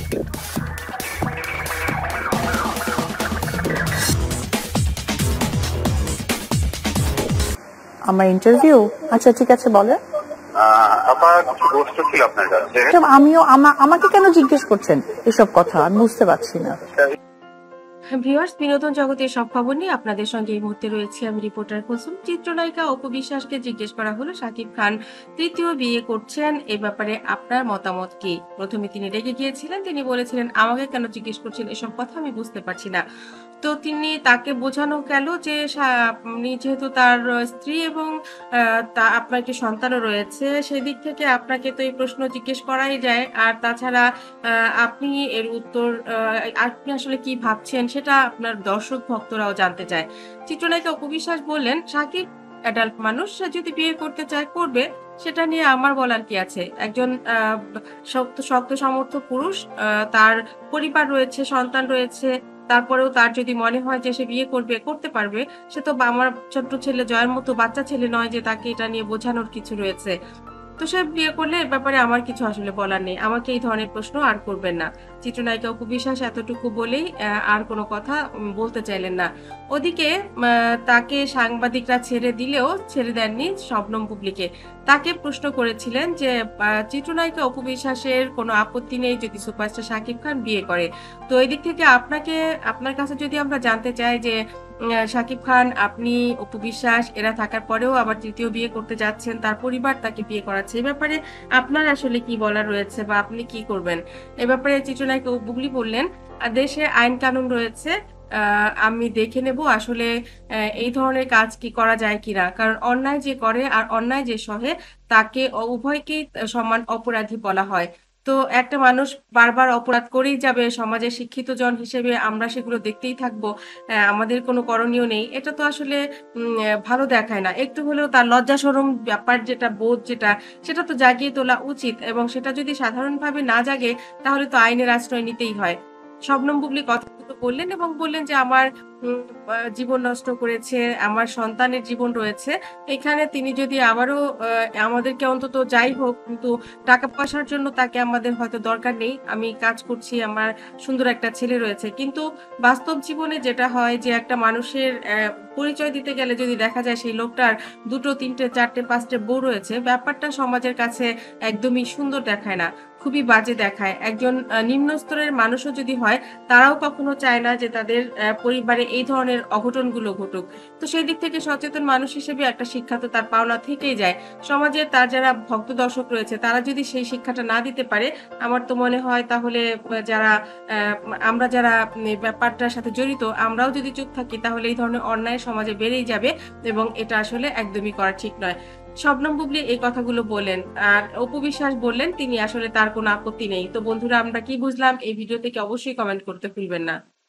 আমার ইন্টারভিউ? আচ্ছা ঠিক আছে, বলেন। আমিও আমাকে কেন জিজ্ঞেস করছেন এসব কথা? আমি বুঝতে পারছি না। ভিউয়ার্স, বিনোদন জগতের সব খবর নিয়ে আপনাদের সঙ্গে এই মুহূর্তে রয়েছে আমি রিপোর্টার কুসুম। চিত্রনায়িকা অপু বিশ্বাসকে জিজ্ঞেস করা হলো শাকিব খান তৃতীয় বিয়ে করছেন, এ ব্যাপারে আপনার মতামত কি? প্রথমে তিনি রেগে গিয়েছিলেন, তিনি বলেছিলেন আমাকে কেন জিজ্ঞেস করছেন এসব কথা, আমি বুঝতে পারছি না। তো তিনি তাকে বোঝানো গেল যে আপনি যেহেতু তার স্ত্রী এবং আপনার একটি সন্তানও রয়েছে, সেদিক থেকে আপনাকে তো এই প্রশ্ন জিজ্ঞেস করাই যায়। আর তাছাড়া আপনি এর উত্তর আপনি আসলে কি ভাবছেন সেটা আপনার দর্শক ভক্তরাও জানতে চায়। চিত্রনায়িকা অপু বিশ্বাস বললেন, শাকিব অ্যাডাল্ট মানুষ, সে যদি বিয়ে করতে চায় করবে, সেটা নিয়ে আমার বলার কি আছে? একজন শক্ত সামর্থ্য পুরুষ, তার পরিবার রয়েছে, সন্তান রয়েছে, তারপরেও তার যদি মনে হয় যে সে বিয়ে করবে, করতে পারবে। সে তো আমার ছোট্ট ছেলে জয়ের মতো বাচ্চা ছেলে নয় যে তাকে এটা নিয়ে বোঝানোর কিছু রয়েছে। তো সে বিয়ে করলে এর ব্যাপারে আমার কিছু আসলে বলার নেই। আমাকে এই ধরনের প্রশ্ন আর করবেন না। চিত্রনায়িকা অপু বিশ্বাস এতটুকু বলেই আর কোনো কথা বলতে চাইলেন না। ওদিকে তাকে সাংবাদিকরা ছেড়ে দিলেও ছেড়ে দেননি শবনম বুবলীকে। তাকে প্রশ্ন করেছিলেন যে চিত্রনায়িকা অপু বিশ্বাসের কোনো আপত্তি নেই যদি সুপারস্টার শাকিব খান বিয়ে করে। তো এই দিক থেকে আপনার কাছে যদি আমরা জানতে চাই যে শাকিব খান, আপনি, অপু বিশ্বাস এরা থাকার পরেও আবার তৃতীয় বিয়ে করতে যাচ্ছেন, তার পরিবার তাকে বিয়ে করাচ্ছে, এ ব্যাপারে আপনার আসলে কি বলার রয়েছে বা আপনি কি করবেন? এ ব্যাপারে চিত্রনায়িকা বুবলী বললেন, দেশে আইন কানুন রয়েছে, আমি দেখে নেব আসলে এই ধরনের কাজ কি করা যায় কিনা। কারণ অন্যায় যে করে আর অন্যায় যে সহে তাকে উভয়কেই সমান অপরাধী বলা হয়। তো একটা মানুষ বারবার অপরাধ করেই যাবে, সমাজের শিক্ষিত জন হিসেবে আমরা সেগুলো দেখতেই থাকবো, আমাদের কোনো করণীয় নেই, এটা তো আসলে ভালো দেখায় না। একটু হলেও তার লজ্জা শরম ব্যাপার যেটা, বোধ যেটা, সেটা তো জাগিয়ে তোলা উচিত। এবং সেটা যদি সাধারণভাবে না জাগে তাহলে তো আইনের আশ্রয় নিতেই হয়। শবনম বুবলী কথাগুলো বললেন এবং বললেন যে আমার জীবন নষ্ট করেছে, আমার সন্তানের জীবন রয়েছে, এখানে তিনি যদি আবারও আমাদেরকে অন্তত যাই হোক, কিন্তু টাকা পয়সার জন্য তাকে আমাদের হয়তো দরকার নেই, আমি কাজ করছি, আমার সুন্দর একটা ছেলে রয়েছে। কিন্তু বাস্তব জীবনে যেটা হয় যে একটা মানুষের পরিচয় দিতে গেলে যদি দেখা যায় সেই লোকটার 2, 3, 4, 5টে বউ রয়েছে, ব্যাপারটা সমাজের কাছে একদমই সুন্দর দেখায় না, খুবই বাজে দেখায়। একজন নিম্ন স্তরের মানুষও যদি হয়, তারাও কখনো চায় না যে তাদের পরিবারে এই ধরনের অঘটনগুলো ঘটুক। তো সেই দিক থেকে সচেতন মানুষ হিসেবে একটা শিক্ষা তো তার পাওনা থেকেই যায়। সমাজে তার যারা ভক্ত দর্শক রয়েছে তারা যদি সেই শিক্ষাটা না দিতে পারে, আমার তো মনে হয় তাহলে আমরা যারা ব্যাপারটার সাথে জড়িত, আমরাও যদি চুপ থাকি তাহলে এই ধরনের অন্যায় সমাজে বেড়েই যাবে এবং এটা আসলে একদমই করা ঠিক নয়। শবনম বুবলী এই কথাগুলো বললেন। আর অপু বিশ্বাস বললেন তিনি আসলে তার কোনো আপত্তি নেই। তো বন্ধুরা, আমরা কি বুঝলাম এই ভিডিও থেকে অবশ্যই কমেন্ট করতে ভুলবেন না।